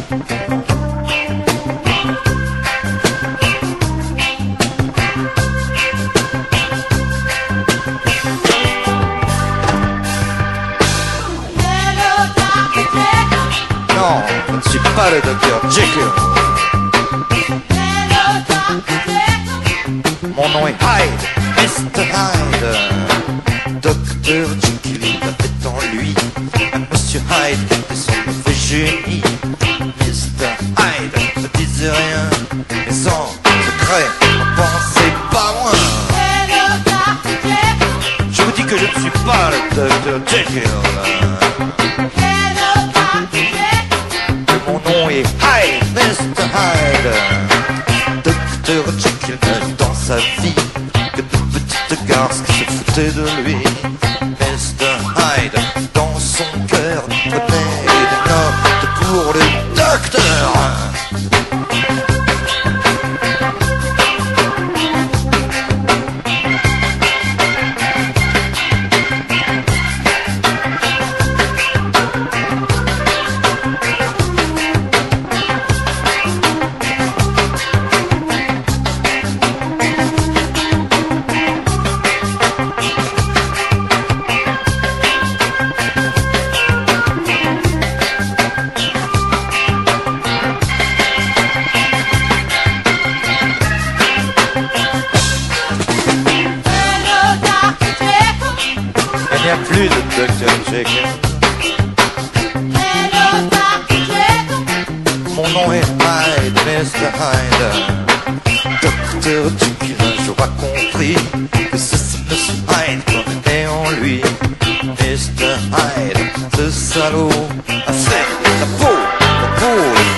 Non, je ne suis pas le docteur Jekyll. Mon nom est Hyde, Mr. Hyde. Docteur Jekyll avait en lui un Monsieur Hyde et son mauvais génie. Mr. Hyde ne disait rien, mais en secret, n'en pensez pas moins. Je vous dis que je ne suis pas le docteur Jekyll. Mon nom est Hyde, Mr. Hyde. Docteur Jekyll n'a eu dans sa vie que de petites garces qui se foutaient de lui. Mr. Hyde, dans son cœur, prenait des notes pour le docteur. Il n'y a plus de Dr. Jekyll. Mon nom est Hyde, Mr. Hyde. Dr. Jekyll un jour a compris que c'est ce Monsieur Hyde qu'on était en lui. Mr. Hyde, ce salaud a fait la peau de